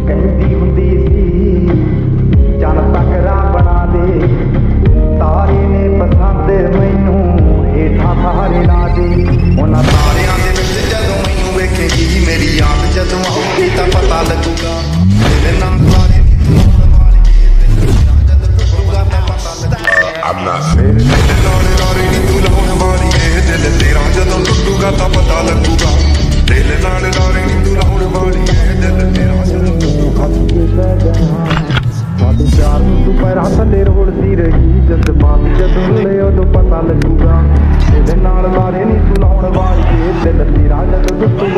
कहती हुंदी सी चल तकरा बना दे तारे ने पसंद मैनू हेठा सहारे ला दे उन्हां तारियां दे विच जदों मैनू वेखेगी मेरी याद जदों आऊगी तां पता लगूगा तेरे नाम तारे नी तू वाली जद टुटूगा तां पता लगूगा I'm not तेरे नाल तारे नी तू लाउण वाली दिल तेरा जदों टुटूगा तां पता लगूगा दिल नाल तारे नी तू लाउण वाली दिल तेरा जदों टुटूगा साडे प्यार नूं तू पैरां थल्ले रोलदी रही जज्बात जदों रुले उदों पता लगूगा तेरे नाल तारे नी तू लाउण वाली दिल तेरा जदों